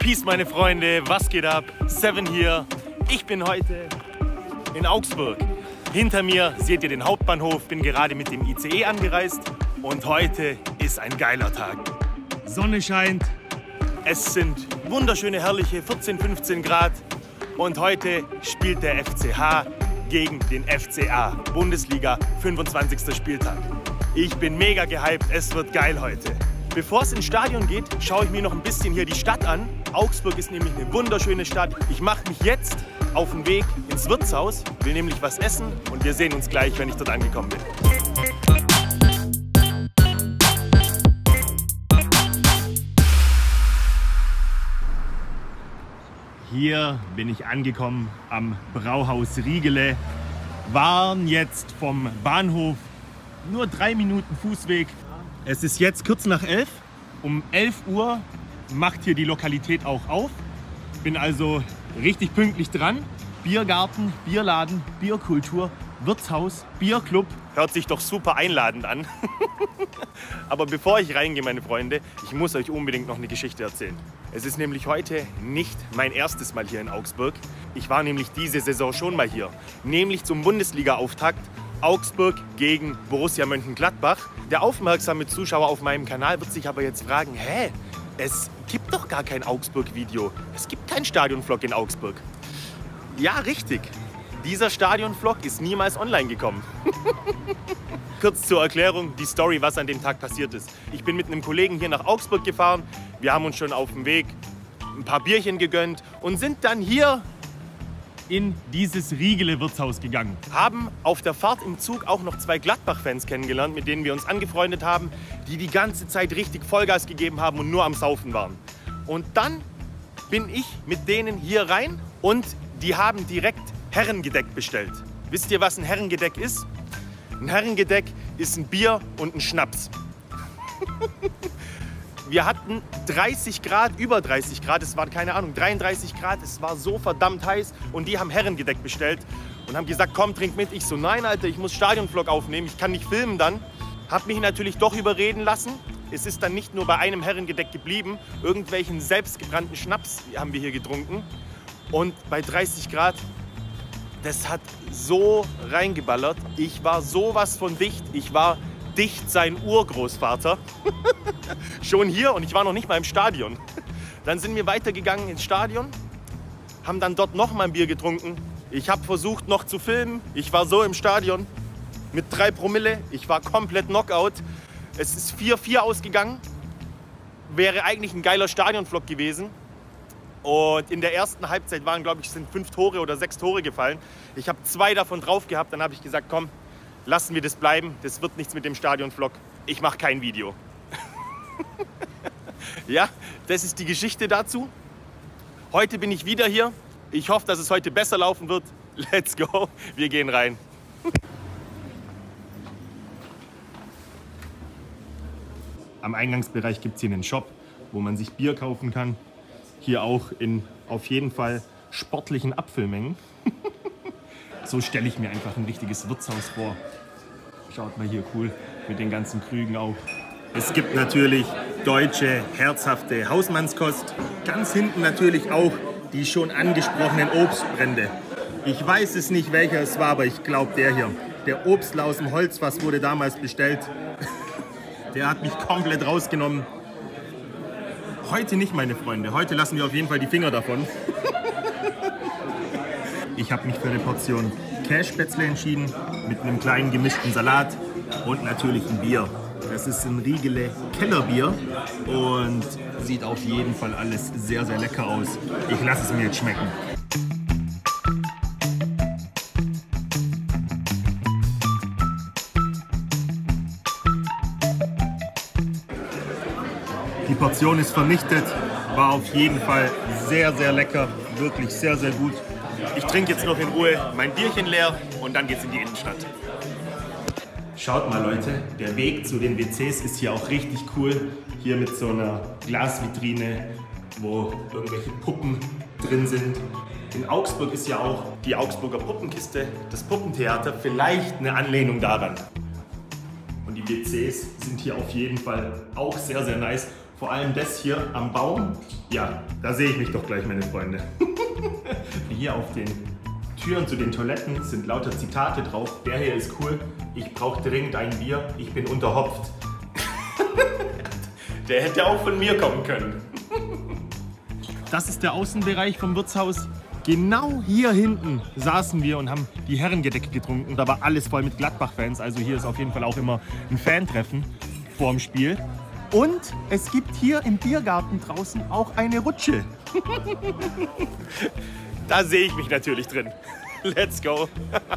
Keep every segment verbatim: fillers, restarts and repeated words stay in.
Peace, meine Freunde, was geht ab? Seven hier. Ich bin heute in Augsburg. Hinter mir seht ihr den Hauptbahnhof, bin gerade mit dem I C E angereist und heute ist ein geiler Tag. Sonne scheint, es sind wunderschöne, herrliche vierzehn, fünfzehn Grad und heute spielt der F C H gegen den F C A, Bundesliga, fünfundzwanzigster Spieltag. Ich bin mega gehypt, es wird geil heute. Bevor es ins Stadion geht, schaue ich mir noch ein bisschen hier die Stadt an. Augsburg ist nämlich eine wunderschöne Stadt. Ich mache mich jetzt auf den Weg ins Wirtshaus, will nämlich was essen und wir sehen uns gleich, wenn ich dort angekommen bin. Hier bin ich angekommen am Brauhaus Riegele. Waren jetzt vom Bahnhof nur drei Minuten Fußweg. Es ist jetzt kurz nach elf. Um elf Uhr macht hier die Lokalität auch auf. Bin also richtig pünktlich dran. Biergarten, Bierladen, Bierkultur, Wirtshaus, Bierclub. Hört sich doch super einladend an. Aber bevor ich reingehe, meine Freunde, ich muss euch unbedingt noch eine Geschichte erzählen. Es ist nämlich heute nicht mein erstes Mal hier in Augsburg. Ich war nämlich diese Saison schon mal hier. Nämlich zum Bundesliga-Auftakt Augsburg gegen Borussia Mönchengladbach. Der aufmerksame Zuschauer auf meinem Kanal wird sich aber jetzt fragen, hä, es gibt doch gar kein Augsburg-Video. Es gibt keinen Stadionvlog in Augsburg. Ja, richtig. Dieser Stadionvlog ist niemals online gekommen. Kurz zur Erklärung, die Story, was an dem Tag passiert ist. Ich bin mit einem Kollegen hier nach Augsburg gefahren. Wir haben uns schon auf dem Weg ein paar Bierchen gegönnt und sind dann hier in dieses Riegele-Wirtshaus gegangen. Haben auf der Fahrt im Zug auch noch zwei Gladbach-Fans kennengelernt, mit denen wir uns angefreundet haben, die die ganze Zeit richtig Vollgas gegeben haben und nur am Saufen waren. Und dann bin ich mit denen hier rein und die haben direkt Herrengedeck bestellt. Wisst ihr, was ein Herrengedeck ist? Ein Herrengedeck ist ein Bier und ein Schnaps. Wir hatten dreißig Grad, über dreißig Grad, es war keine Ahnung, dreiunddreißig Grad, es war so verdammt heiß und die haben Herrengedeck bestellt und haben gesagt, komm, trink mit. Ich so, nein, Alter, ich muss Stadionvlog aufnehmen, ich kann nicht filmen dann. Hab mich natürlich doch überreden lassen. Es ist dann nicht nur bei einem Herrengedeck geblieben, irgendwelchen selbstgebrannten Schnaps haben wir hier getrunken und bei dreißig Grad, das hat so reingeballert. Ich war sowas von dicht, ich war dicht sein Urgroßvater. Schon hier und ich war noch nicht mal im Stadion. Dann sind wir weitergegangen ins Stadion, haben dann dort noch mal ein Bier getrunken. Ich habe versucht noch zu filmen. Ich war so im Stadion mit drei Promille. Ich war komplett Knockout. Es ist vier vier ausgegangen. Wäre eigentlich ein geiler Stadionvlog gewesen. Und in der ersten Halbzeit waren, glaube ich, sind fünf Tore oder sechs Tore gefallen. Ich habe zwei davon drauf gehabt. Dann habe ich gesagt, komm, lassen wir das bleiben. Das wird nichts mit dem Stadionvlog. Ich mache kein Video. Ja, das ist die Geschichte dazu. Heute bin ich wieder hier. Ich hoffe, dass es heute besser laufen wird. Let's go. Wir gehen rein. Am Eingangsbereich gibt es hier einen Shop, wo man sich Bier kaufen kann. Hier auch in auf jeden Fall sportlichen Abfüllmengen. So stelle ich mir einfach ein richtiges Wirtshaus vor. Schaut mal hier, cool, mit den ganzen Krügen auch. Es gibt natürlich deutsche, herzhafte Hausmannskost. Ganz hinten natürlich auch die schon angesprochenen Obstbrände. Ich weiß es nicht, welcher es war, aber ich glaube der hier. Der Obstler aus dem Holzfass wurde damals bestellt. Der hat mich komplett rausgenommen. Heute nicht, meine Freunde. Heute lassen wir auf jeden Fall die Finger davon. Ich habe mich für eine Portion Kässpätzle entschieden, mit einem kleinen gemischten Salat und natürlich ein Bier. Das ist ein Riegele Kellerbier und sieht auf jeden Fall alles sehr, sehr lecker aus. Ich lasse es mir jetzt schmecken. Die Portion ist vernichtet, war auf jeden Fall sehr, sehr lecker, wirklich sehr, sehr gut. Ich trinke jetzt noch in Ruhe mein Bierchen leer und dann geht's in die Innenstadt. Schaut mal, Leute, der Weg zu den W Cs ist hier auch richtig cool. Hier mit so einer Glasvitrine, wo irgendwelche Puppen drin sind. In Augsburg ist ja auch die Augsburger Puppenkiste, das Puppentheater, vielleicht eine Anlehnung daran. Und die W Cs sind hier auf jeden Fall auch sehr, sehr nice. Vor allem das hier am Baum. Ja, da sehe ich mich doch gleich, meine Freunde. Hier auf den Türen zu den Toiletten sind lauter Zitate drauf. Der hier ist cool. Ich brauche dringend ein Bier. Ich bin unterhopft. Der hätte auch von mir kommen können. Das ist der Außenbereich vom Wirtshaus. Genau hier hinten saßen wir und haben die Herrengedecke getrunken. Da war alles voll mit Gladbach-Fans. Also hier ist auf jeden Fall auch immer ein Fantreffen vorm Spiel. Und es gibt hier im Biergarten draußen auch eine Rutsche. Da sehe ich mich natürlich drin. Let's go.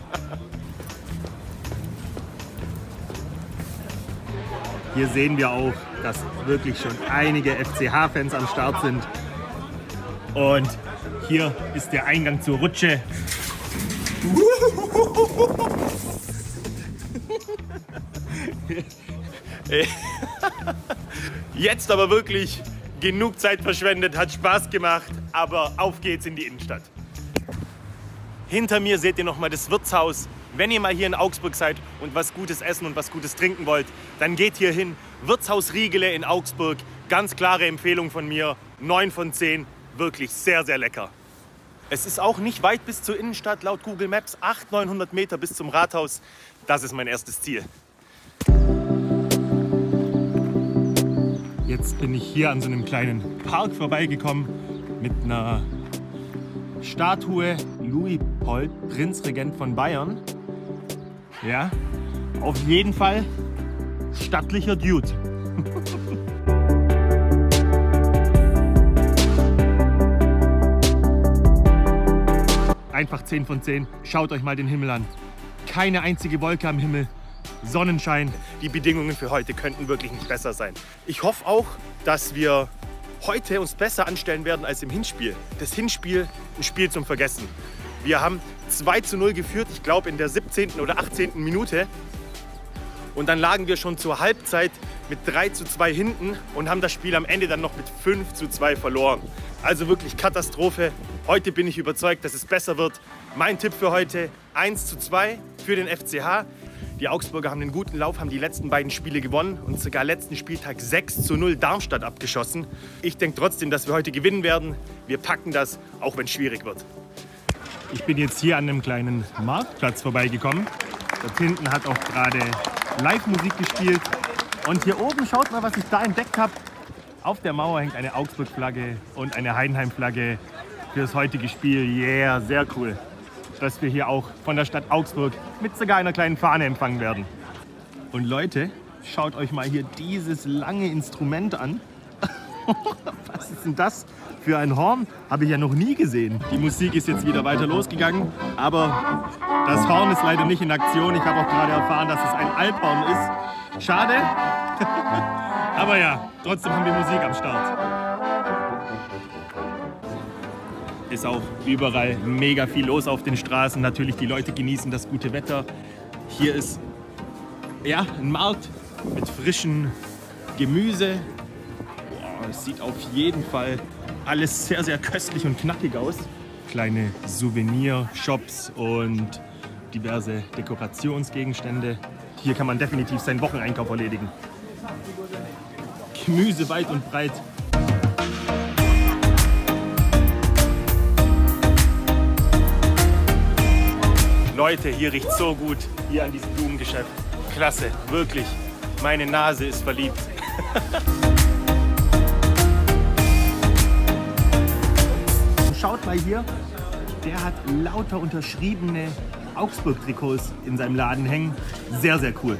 Hier sehen wir auch, dass wirklich schon einige F C H-Fans am Start sind. Und hier ist der Eingang zur Rutsche. Jetzt aber wirklich genug Zeit verschwendet, hat Spaß gemacht, aber auf geht's in die Innenstadt. Hinter mir seht ihr noch mal das Wirtshaus. Wenn ihr mal hier in Augsburg seid und was Gutes essen und was Gutes trinken wollt, dann geht hier hin. Wirtshaus Riegele in Augsburg. Ganz klare Empfehlung von mir. neun von zehn. Wirklich sehr, sehr lecker. Es ist auch nicht weit bis zur Innenstadt. Laut Google Maps achthundert, neunhundert Meter bis zum Rathaus. Das ist mein erstes Ziel. Jetzt bin ich hier an so einem kleinen Park vorbeigekommen mit einer Statue Luitpold, Prinzregent von Bayern. Ja, auf jeden Fall stattlicher Dude. Einfach zehn von zehn. Schaut euch mal den Himmel an. Keine einzige Wolke am Himmel. Sonnenschein. Die Bedingungen für heute könnten wirklich nicht besser sein. Ich hoffe auch, dass wir heute uns besser anstellen werden als im Hinspiel. Das Hinspiel, ein Spiel zum Vergessen. Wir haben zwei zu null geführt, ich glaube in der siebzehnten oder achtzehnten Minute. Und dann lagen wir schon zur Halbzeit mit drei zu zwei hinten und haben das Spiel am Ende dann noch mit fünf zu zwei verloren. Also wirklich Katastrophe. Heute bin ich überzeugt, dass es besser wird. Mein Tipp für heute eins zu zwei für den F C H. Die Augsburger haben einen guten Lauf, haben die letzten beiden Spiele gewonnen und sogar letzten Spieltag sechs zu null Darmstadt abgeschossen. Ich denke trotzdem, dass wir heute gewinnen werden. Wir packen das, auch wenn es schwierig wird. Ich bin jetzt hier an einem kleinen Marktplatz vorbeigekommen. Dort hinten hat auch gerade Live-Musik gespielt. Und hier oben, schaut mal, was ich da entdeckt habe. Auf der Mauer hängt eine Augsburg-Flagge und eine Heidenheim-Flagge für das heutige Spiel. Yeah, sehr cool, dass wir hier auch von der Stadt Augsburg mit sogar einer kleinen Fahne empfangen werden. Und Leute, schaut euch mal hier dieses lange Instrument an. Was ist denn das für ein Horn? Habe ich ja noch nie gesehen. Die Musik ist jetzt wieder weiter losgegangen, aber das Horn ist leider nicht in Aktion. Ich habe auch gerade erfahren, dass es ein Alphorn ist. Schade, aber ja, trotzdem haben wir Musik am Start. Ist auch überall mega viel los auf den Straßen. Natürlich, die Leute genießen das gute Wetter. Hier ist ja ein Markt mit frischem Gemüse. Boah, es sieht auf jeden Fall alles sehr, sehr köstlich und knackig aus. Kleine Souvenirshops und diverse Dekorationsgegenstände. Hier kann man definitiv seinen Wocheneinkauf erledigen. Gemüse weit und breit. Leute, hier riecht so gut, hier an diesem Blumengeschäft. Klasse, wirklich. Meine Nase ist verliebt. Schaut mal hier, der hat lauter unterschriebene Augsburg-Trikots in seinem Laden hängen. Sehr, sehr cool.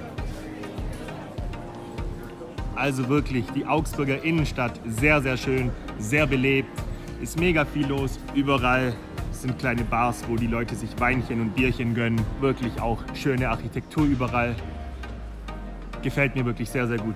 Also wirklich, die Augsburger Innenstadt, sehr, sehr schön, sehr belebt. Ist mega viel los, überall sind kleine Bars, wo die Leute sich Weinchen und Bierchen gönnen. Wirklich auch schöne Architektur überall. Gefällt mir wirklich sehr, sehr gut.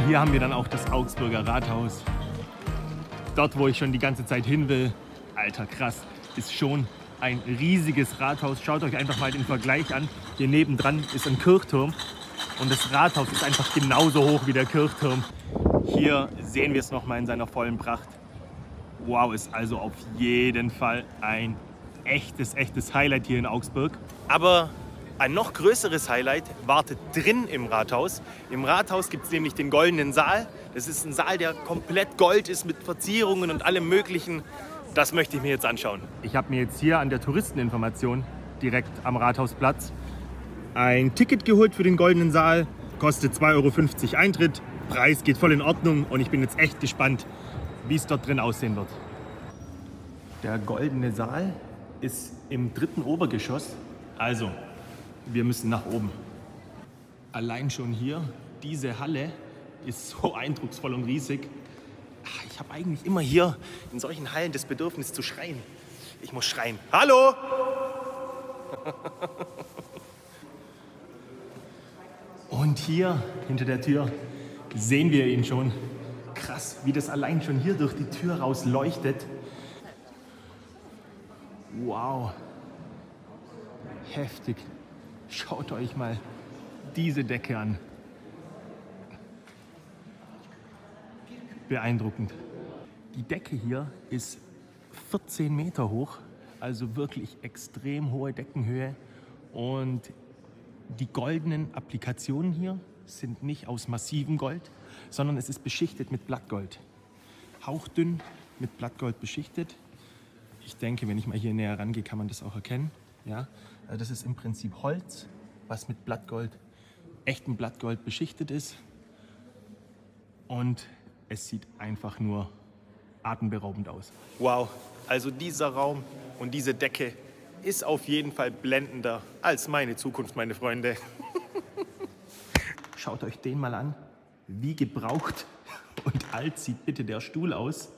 hier haben wir dann auch das Augsburger Rathaus. Dort, wo ich schon die ganze Zeit hin will. Alter, krass, ist schon ein riesiges Rathaus. Schaut euch einfach mal den Vergleich an. Hier nebendran ist ein Kirchturm und das Rathaus ist einfach genauso hoch wie der Kirchturm. Hier sehen wir es nochmal in seiner vollen Pracht. Wow, ist also auf jeden Fall ein echtes, echtes Highlight hier in Augsburg. Aber ein noch größeres Highlight wartet drin im Rathaus. Im Rathaus gibt es nämlich den Goldenen Saal. Das ist ein Saal, der komplett Gold ist mit Verzierungen und allem Möglichen. Das möchte ich mir jetzt anschauen. Ich habe mir jetzt hier an der Touristeninformation direkt am Rathausplatz ein Ticket geholt für den Goldenen Saal. Kostet zwei Euro fünfzig Eintritt. Preis geht voll in Ordnung und ich bin jetzt echt gespannt, wie es dort drin aussehen wird. Der Goldene Saal ist im dritten Obergeschoss. Also, wir müssen nach oben. Allein schon hier, diese Halle ist so eindrucksvoll und riesig. Ich habe eigentlich immer hier in solchen Hallen das Bedürfnis zu schreien. Ich muss schreien. Hallo! Und hier hinter der Tür sehen wir ihn schon. Krass, wie das allein schon hier durch die Tür raus leuchtet. Wow. Heftig. Schaut euch mal diese Decke an. Beeindruckend. Die Decke hier ist vierzehn Meter hoch, also wirklich extrem hohe Deckenhöhe. Und die goldenen Applikationen hier sind nicht aus massivem Gold, sondern es ist beschichtet mit Blattgold. Hauchdünn mit Blattgold beschichtet. Ich denke, wenn ich mal hier näher rangehe, kann man das auch erkennen. Ja, das ist im Prinzip Holz, was mit Blattgold, echtem Blattgold beschichtet ist. Und es sieht einfach nur atemberaubend aus. Wow, also dieser Raum und diese Decke ist auf jeden Fall blendender als meine Zukunft, meine Freunde. Schaut euch den mal an. Wie gebraucht und alt sieht bitte der Stuhl aus.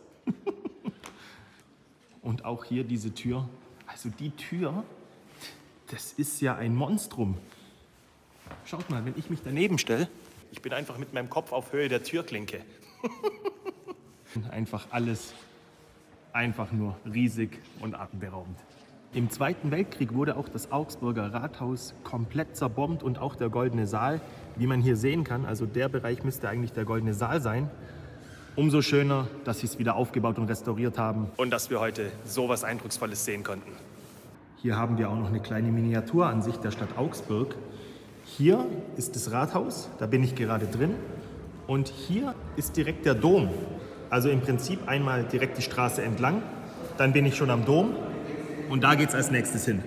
Und auch hier diese Tür. Also die Tür, das ist ja ein Monstrum. Schaut mal, wenn ich mich daneben stelle, ich bin einfach mit meinem Kopf auf Höhe der Türklinke. Einfach alles, einfach nur riesig und atemberaubend. Im Zweiten Weltkrieg wurde auch das Augsburger Rathaus komplett zerbombt und auch der Goldene Saal, wie man hier sehen kann. Also der Bereich müsste eigentlich der Goldene Saal sein. Umso schöner, dass sie es wieder aufgebaut und restauriert haben und dass wir heute so was Eindrucksvolles sehen konnten. Hier haben wir auch noch eine kleine Miniaturansicht der Stadt Augsburg. Hier ist das Rathaus, da bin ich gerade drin. Und hier ist direkt der Dom. Also im Prinzip einmal direkt die Straße entlang, dann bin ich schon am Dom und da geht es als nächstes hin.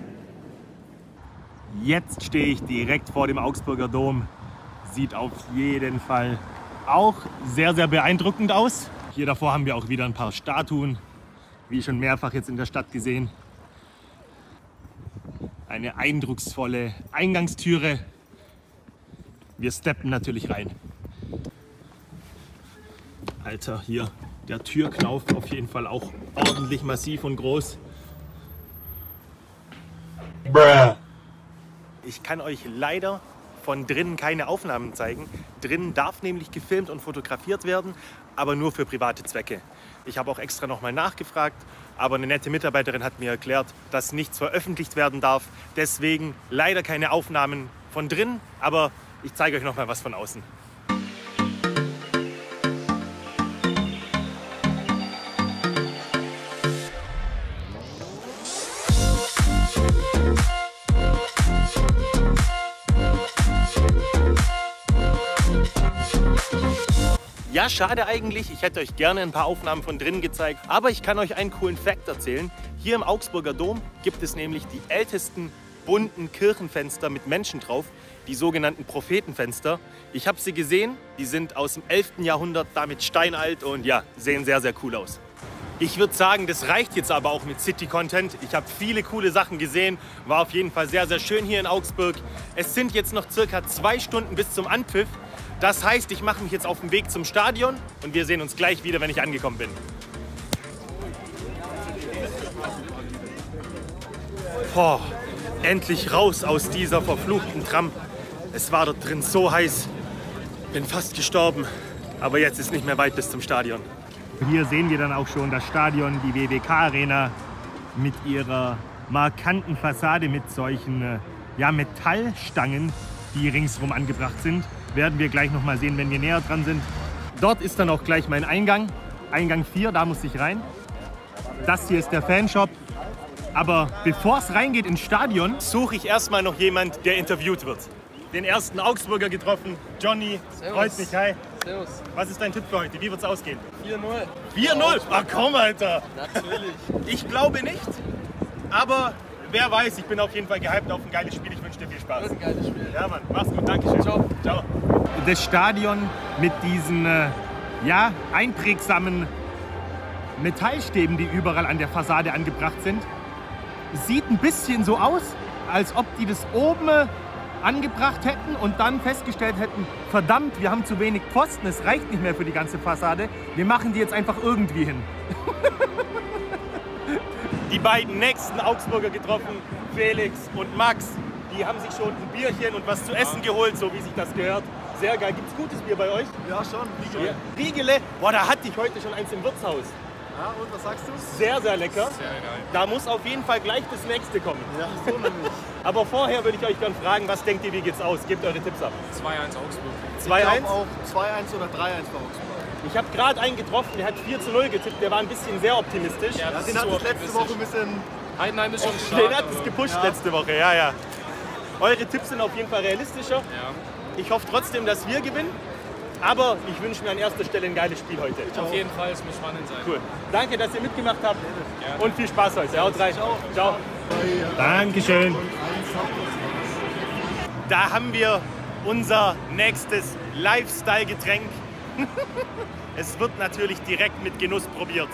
Jetzt stehe ich direkt vor dem Augsburger Dom. Sieht auf jeden Fall auch sehr, sehr beeindruckend aus. Hier davor haben wir auch wieder ein paar Statuen, wie schon mehrfach jetzt in der Stadt gesehen. Eine eindrucksvolle Eingangstüre. Wir steppen natürlich rein. Alter, hier der Türknauf auf jeden Fall auch ordentlich massiv und groß. Bruh. Ich kann euch leider von drinnen keine Aufnahmen zeigen. Drinnen darf nämlich gefilmt und fotografiert werden, aber nur für private Zwecke. Ich habe auch extra nochmal nachgefragt, aber eine nette Mitarbeiterin hat mir erklärt, dass nichts veröffentlicht werden darf. Deswegen leider keine Aufnahmen von drinnen, aber ich zeige euch noch mal was von außen. Ja, schade eigentlich. Ich hätte euch gerne ein paar Aufnahmen von drinnen gezeigt. Aber ich kann euch einen coolen Fact erzählen. Hier im Augsburger Dom gibt es nämlich die ältesten bunten Kirchenfenster mit Menschen drauf. Die sogenannten Prophetenfenster. Ich habe sie gesehen. Die sind aus dem elften Jahrhundert, damit steinalt und ja, sehen sehr, sehr cool aus. Ich würde sagen, das reicht jetzt aber auch mit City-Content. Ich habe viele coole Sachen gesehen. War auf jeden Fall sehr, sehr schön hier in Augsburg. Es sind jetzt noch circa zwei Stunden bis zum Anpfiff. Das heißt, ich mache mich jetzt auf den Weg zum Stadion und wir sehen uns gleich wieder, wenn ich angekommen bin. Boah, endlich raus aus dieser verfluchten Tram. Es war dort drin so heiß. Bin fast gestorben. Aber jetzt ist nicht mehr weit bis zum Stadion. Hier sehen wir dann auch schon das Stadion, die W W K-Arena mit ihrer markanten Fassade mit solchen ja, Metallstangen, die ringsherum angebracht sind. Werden wir gleich noch mal sehen, wenn wir näher dran sind. Dort ist dann auch gleich mein Eingang. Eingang vier, da muss ich rein. Das hier ist der Fanshop. Aber bevor es reingeht ins Stadion, suche ich erstmal noch jemand, der interviewt wird. Den ersten Augsburger getroffen, Johnny. Servus. Freut mich, hi. Servus. Was ist dein Tipp für heute? Wie wird es ausgehen? vier null. vier null? Ach komm, Alter. Natürlich. Ich glaube nicht, aber wer weiß, ich bin auf jeden Fall gehypt auf ein geiles Spiel. Ich wünsche dir viel Spaß. Das ist ein geiles Spiel. Ja, Mann. Mach's gut. Dankeschön. Ciao. Ciao. Das Stadion mit diesen äh, ja, einprägsamen Metallstäben, die überall an der Fassade angebracht sind, sieht ein bisschen so aus, als ob die das oben angebracht hätten und dann festgestellt hätten, verdammt, wir haben zu wenig Pfosten, es reicht nicht mehr für die ganze Fassade, wir machen die jetzt einfach irgendwie hin. Die beiden nächsten Augsburger getroffen, Felix und Max, die haben sich schon ein Bierchen und was zu essen geholt, so wie sich das gehört. Sehr geil. Gibt's gutes Bier bei euch? Ja, schon. Ja. Riegele, boah, da hatte ich heute schon eins im Wirtshaus. Ja, und was sagst du? Sehr, sehr lecker. Sehr geil. Da muss auf jeden Fall gleich das nächste kommen. Ja, so nämlich. Aber vorher würde ich euch gerne fragen, was denkt ihr, wie geht's aus? Gebt eure Tipps ab. zwei eins Augsburg. zwei Ich eins? glaube auch zwei eins oder drei eins bei Augsburg. Ich habe gerade einen getroffen, der hat vier zu null getippt. Der war ein bisschen sehr optimistisch. Ja, Ja, das den ist hat so es letzte Woche ein bisschen... Heidenheim ist schon stark. Den hat es gepusht letzte Woche, ja, ja. Eure Tipps sind auf jeden Fall realistischer. Ja. Ich hoffe trotzdem, dass wir gewinnen. Aber ich wünsche mir an erster Stelle ein geiles Spiel heute. Auf jeden Fall, es muss spannend sein. Cool. Danke, dass ihr mitgemacht habt. Gerne. Und viel Spaß heute. Haut rein. Ciao. Ciao. Dankeschön. Da haben wir unser nächstes Lifestyle-Getränk. Es wird natürlich direkt mit Genuss probiert.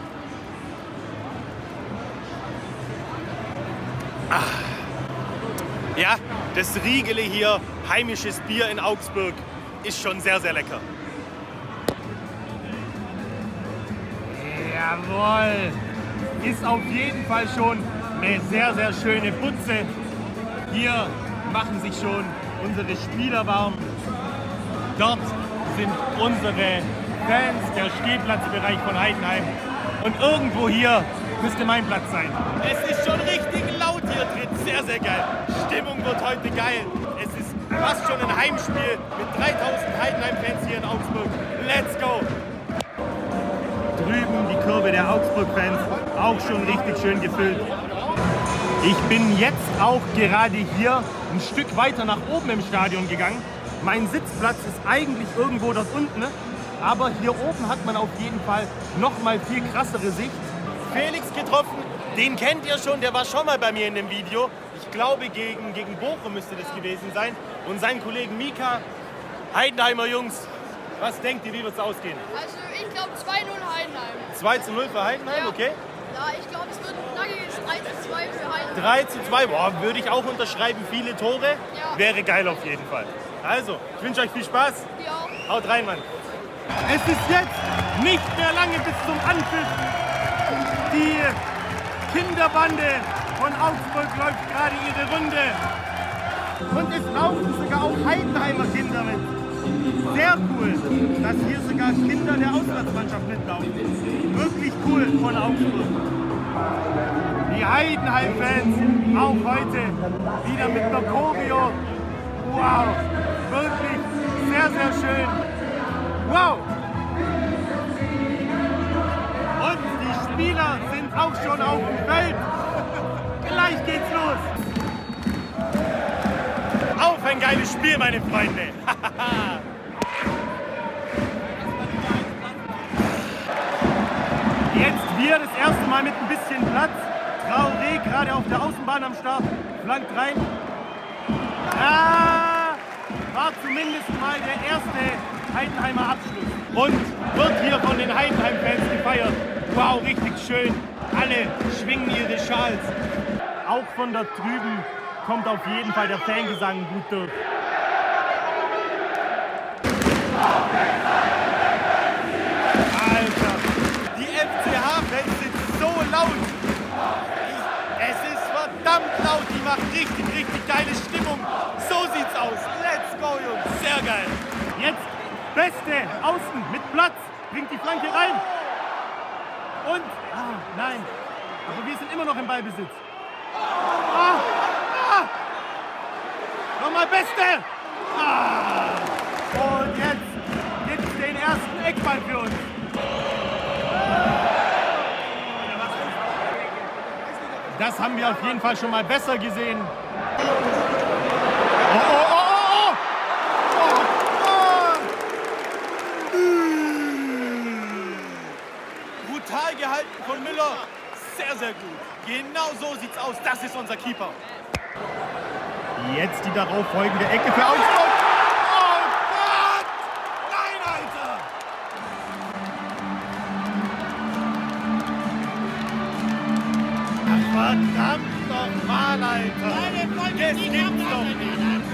Ah. Ja, das Riegele hier, heimisches Bier in Augsburg, ist schon sehr, sehr lecker. Jawohl! Ist auf jeden Fall schon eine sehr, sehr schöne Butze. Hier machen sich schon unsere Spieler warm. Dort sind unsere Fans, der Stehplatzbereich von Heidenheim. Und irgendwo hier müsste mein Platz sein. Es ist schon richtig laut hier drin, sehr, sehr geil. Stimmung wird heute geil. Es ist fast schon ein Heimspiel mit dreitausend Heidenheim-Fans hier in Augsburg. Let's go! Drüben die Kurve der Augsburg-Fans, auch schon richtig schön gefüllt. Ich bin jetzt auch gerade hier ein Stück weiter nach oben im Stadion gegangen. Mein Sitzplatz ist eigentlich irgendwo dort unten, aber hier oben hat man auf jeden Fall noch mal viel krassere Sicht. Felix getroffen, den kennt ihr schon, der war schon mal bei mir in dem Video. Ich glaube, gegen, gegen Bochum müsste das gewesen sein. Und seinen Kollegen Mika, Heidenheimer Jungs, was denkt ihr, wie wird es ausgehen? Also ich glaube zwei null Heidenheim. zwei zu null für Heidenheim, Ja. okay? Ja, ich glaube es wird ein knackiges drei zu zwei für Heidenheim. drei zu zwei, boah, würde ich auch unterschreiben. Viele Tore, Ja. wäre geil auf jeden Fall. Also, ich wünsche euch viel Spaß. Die auch. Haut rein, Mann. Es ist jetzt nicht mehr lange bis zum Anpfiff. Die Kinderbande von Augsburg läuft gerade ihre Runde. Und es laufen sogar auch Heidenheimer Kinder mit. Sehr cool, dass hier sogar Kinder der Auswärtsmannschaft mitlaufen. Wirklich cool von Augsburg. Die Heidenheim-Fans auch heute wieder mit einer Choreo. Wow, wirklich sehr, sehr schön. Wow! Und die Spieler sind auch schon auf dem Feld. Gleich geht's los. Auf ein geiles Spiel, meine Freunde. Jetzt wir das erste Mal mit ein bisschen Platz. Traoré gerade auf der Außenbahn am Start. Flankt rein. Ah, war zumindest mal der erste Heidenheimer Abschluss. Und wird hier von den Heidenheim-Fans gefeiert. Wow, richtig schön. Alle schwingen ihre Schals. Auch von da drüben kommt auf jeden Fall der Fangesang gut durch. Alter, die F C H-Fans sind so laut. Es ist verdammt laut, die machen richtig, richtig geile Stimmung. So sieht's aus. Let's go, Jungs. Sehr geil. Jetzt Beste, außen, mit Platz, bringt die Flanke rein. Und, ah, nein, aber wir sind immer noch im Ballbesitz. Ah, ah. Nochmal Beste. Ah. Und jetzt gibt es den ersten Eckball für uns. Das haben wir auf jeden Fall schon mal besser gesehen. Oh, oh, oh, oh, oh. Oh, oh. Brutal gehalten von Müller. Sehr, sehr gut. Genau so sieht's aus. Das ist unser Keeper. Jetzt die darauf folgende Ecke für Augsburg. Oh Gott! Nein, Alter! Ach, verdammt nochmal, Alter! Das gibt's doch nicht!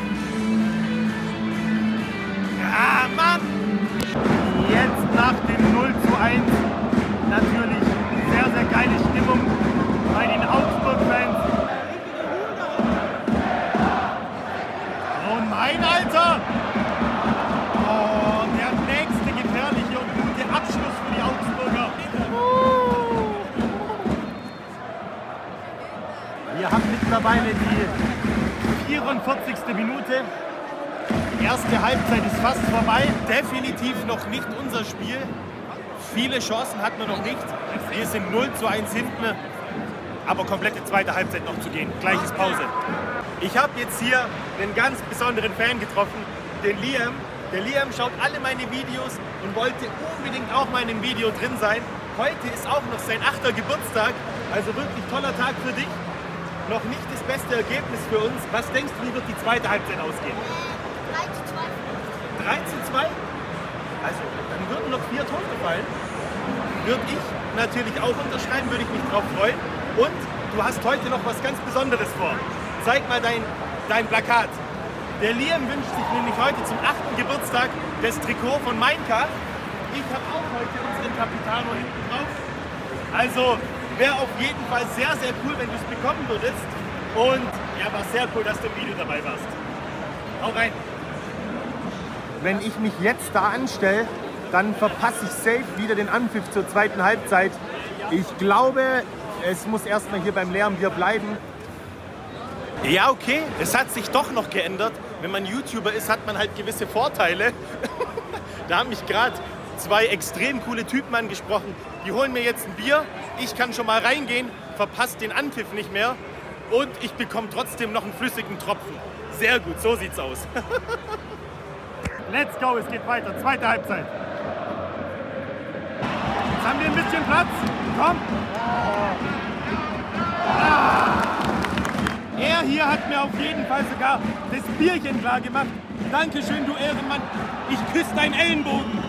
Ja, Mann! Jetzt nach dem null zu eins natürlich sehr, sehr geile Stimmung bei den Augsburg-Fans. Oh nein, Alter! Oh, der nächste gefährliche und gute Abschluss für die Augsburger. Wir haben mittlerweile die vierundvierzigste Minute. Die erste Halbzeit ist fast vorbei. Definitiv noch nicht unser Spiel. Viele Chancen hatten wir noch nicht. Wir sind null zu eins hinten. Aber komplette zweite Halbzeit noch zu gehen. Gleich ist Pause. Ich habe jetzt hier einen ganz besonderen Fan getroffen, den Liam. Der Liam schaut alle meine Videos und wollte unbedingt auch mal in einem Video drin sein. Heute ist auch noch sein achter Geburtstag, also wirklich toller Tag für dich. Noch nicht das beste Ergebnis für uns. Was denkst du, wie wird die zweite Halbzeit ausgehen? drei zu zwei. drei zu zwei? Also, dann würden noch vier Tore fallen. Würde ich natürlich auch unterschreiben, würde ich mich drauf freuen. Und du hast heute noch was ganz Besonderes vor. Zeig mal dein, dein Plakat. Der Liam wünscht sich nämlich heute zum achten Geburtstag das Trikot von Minecraft. Ich habe auch heute unseren Capitano hinten drauf. Also wäre auf jeden Fall sehr, sehr cool, wenn du es bekommen würdest. Und ja, war sehr cool, dass du im Video dabei warst. Hau rein. Wenn ich mich jetzt da anstelle, dann verpasse ich safe wieder den Anpfiff zur zweiten Halbzeit. Ich glaube, es muss erstmal hier beim leeren Bier bleiben. Ja, okay, es hat sich doch noch geändert. Wenn man YouTuber ist, hat man halt gewisse Vorteile. Da haben mich gerade zwei extrem coole Typen angesprochen. Die holen mir jetzt ein Bier, ich kann schon mal reingehen, verpasse den Anpfiff nicht mehr und ich bekomme trotzdem noch einen flüssigen Tropfen. Sehr gut, so sieht's aus. Let's go, es geht weiter, zweite Halbzeit. Jetzt haben wir ein bisschen Platz. Komm. Ah. Er hier hat mir auf jeden Fall sogar das Bierchen klar gemacht. Dankeschön, du Ehrenmann. Ich küsse deinen Ellenbogen.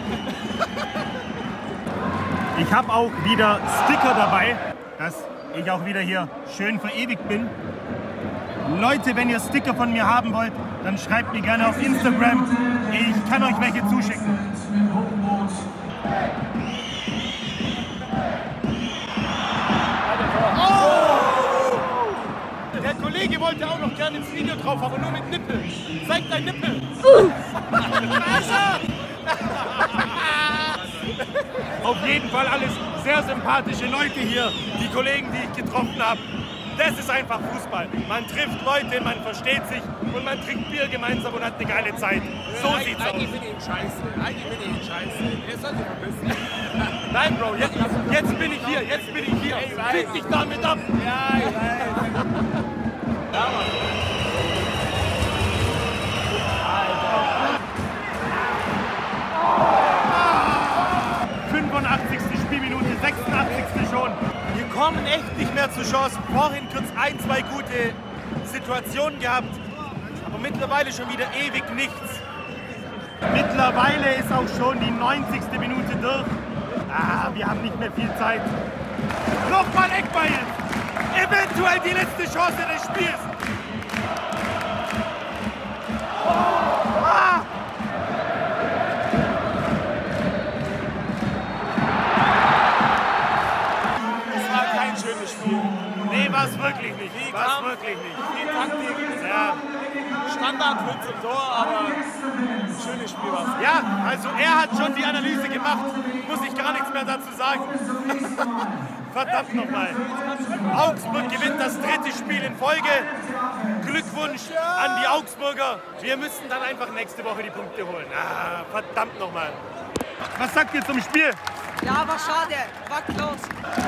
Ich habe auch wieder Sticker dabei, dass ich auch wieder hier schön verewigt bin. Leute, wenn ihr Sticker von mir haben wollt, dann schreibt mir gerne auf Instagram. Ich kann euch welche zuschicken. Der Kollege wollte auch noch gerne ins Video drauf, aber nur mit Nippel. Zeig dein Nippel. Auf jeden Fall alles sehr sympathische Leute hier, die Kollegen, die ich getroffen habe. Das ist einfach Fußball. Man trifft Leute, man versteht sich und man trinkt Bier gemeinsam und hat eine geile Zeit. So ja, sieht's eigentlich aus. Bin ich scheiße. Eigentlich bin ich ihn scheiße. Ihr sollt sich verbissen. Nein, Bro, jetzt, jetzt bin ich hier, jetzt bin ich hier. Fick dich damit ab. Ja, ich weiß. Ja, Mann. fünfundachtzigste Spielminute, sechsundachtzigste schon. Wir kommen echt nicht mehr zu Chancen. Vorhin kurz ein, zwei gute Situationen gehabt, aber mittlerweile schon wieder ewig nichts. Mittlerweile ist auch schon die neunzigste Minute durch. Ah, wir haben nicht mehr viel Zeit. Nochmal Eckball jetzt. Eventuell die letzte Chance des Spiels. Ah! Es war kein schönes Spiel. Nee, war es wirklich nicht. Viel War es Kampf, wirklich nicht. viel Taktik. Ja. Standard für zum Tor, aber schönes Spiel war's. Ja, also er hat schon die Analyse gemacht, muss ich gar nichts mehr dazu sagen. Verdammt nochmal. Augsburg gewinnt das dritte Spiel in Folge. Glückwunsch an die Augsburger. Wir müssen dann einfach nächste Woche die Punkte holen. Ah, verdammt nochmal. Was sagt ihr zum Spiel? Ja, war schade. War close.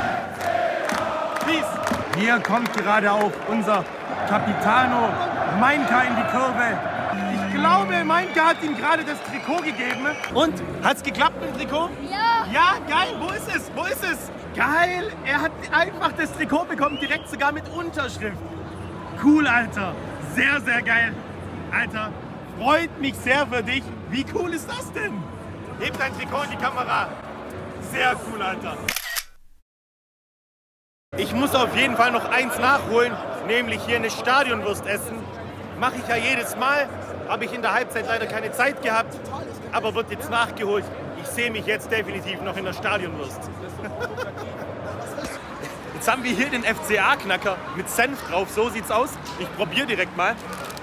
Peace. Hier kommt gerade auch unser Capitano Mainka in die Kurve. Ich glaube, Mainka hat ihm gerade das Trikot gegeben. Und? Hat's geklappt mit dem Trikot? Ja. Ja, geil. Wo ist es? Wo ist es? Geil. Er hat einfach das Trikot bekommen, direkt sogar mit Unterschrift. Cool, Alter. Sehr, sehr geil. Alter, freut mich sehr für dich. Wie cool ist das denn? Heb dein Trikot in die Kamera. Sehr cool, Alter. Ich muss auf jeden Fall noch eins nachholen, nämlich hier eine Stadionwurst essen. Mache ich ja jedes Mal, habe ich in der Halbzeit leider keine Zeit gehabt, aber wird jetzt nachgeholt. Ich sehe mich jetzt definitiv noch in der Stadionwurst. Jetzt haben wir hier den F C A-Knacker mit Senf drauf, so sieht's aus. Ich probiere direkt mal.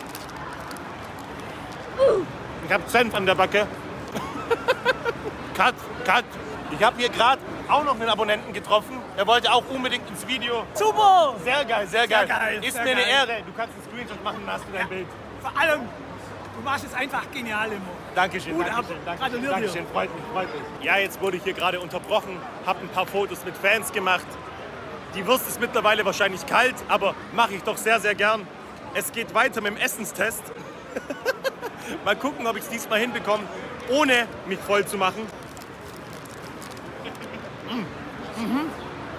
Ich habe Senf an der Backe. Cut, cut. Ich habe hier gerade auch noch einen Abonnenten getroffen. Er wollte auch unbedingt ins Video. Super! Sehr geil, sehr geil. Sehr geil, Ist sehr mir eine geil. Ehre. Du kannst einen Screenshot machen, dann hast du dein Bild. Vor allem, du machst es einfach genial immer. Dankeschön, Hut ab. Dankeschön, Dankeschön, Gratuliere dir. Dankeschön, freut mich, freut mich. Ja, jetzt wurde ich hier gerade unterbrochen, habe ein paar Fotos mit Fans gemacht. Die Wurst ist mittlerweile wahrscheinlich kalt, aber mache ich doch sehr, sehr gern. Es geht weiter mit dem Essenstest. Mal gucken, ob ich es diesmal hinbekomme, ohne mich voll zu machen. Mhm.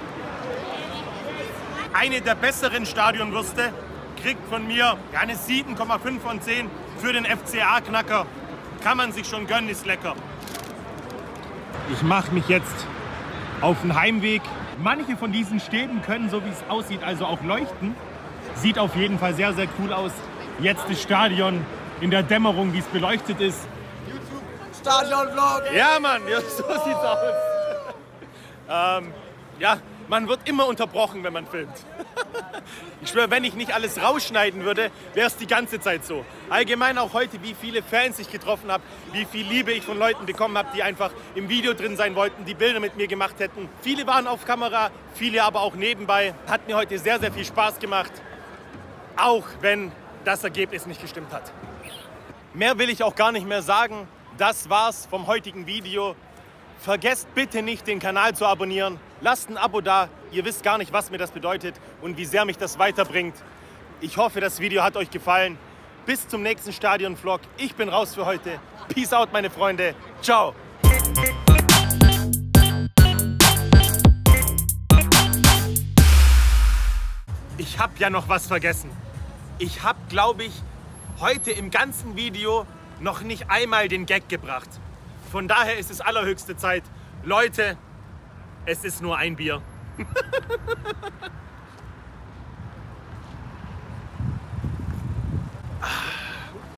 Eine der besseren Stadionwürste kriegt von mir eine sieben Komma fünf von zehn für den F C A-Knacker. Kann man sich schon gönnen, ist lecker. Ich mache mich jetzt auf den Heimweg. Manche von diesen Stäben können, so wie es aussieht, also auch leuchten. Sieht auf jeden Fall sehr, sehr cool aus. Jetzt das Stadion in der Dämmerung, wie es beleuchtet ist. Stadion-Vlog. Ja, Mann, ja, so sieht's aus. ähm, ja, man wird immer unterbrochen, wenn man filmt. Ich schwöre, wenn ich nicht alles rausschneiden würde, wäre es die ganze Zeit so. Allgemein auch heute, wie viele Fans ich getroffen habe, wie viel Liebe ich von Leuten bekommen habe, die einfach im Video drin sein wollten, die Bilder mit mir gemacht hätten. Viele waren auf Kamera, viele aber auch nebenbei. Hat mir heute sehr, sehr viel Spaß gemacht, auch wenn das Ergebnis nicht gestimmt hat. Mehr will ich auch gar nicht mehr sagen. Das war's vom heutigen Video. Vergesst bitte nicht, den Kanal zu abonnieren. Lasst ein Abo da. Ihr wisst gar nicht, was mir das bedeutet und wie sehr mich das weiterbringt. Ich hoffe, das Video hat euch gefallen. Bis zum nächsten Stadion-Vlog. Ich bin raus für heute. Peace out, meine Freunde. Ciao. Ich habe ja noch was vergessen. Ich habe, glaube ich, heute im ganzen Video noch nicht einmal den Gag gebracht. Von daher ist es allerhöchste Zeit. Leute, es ist nur ein Bier.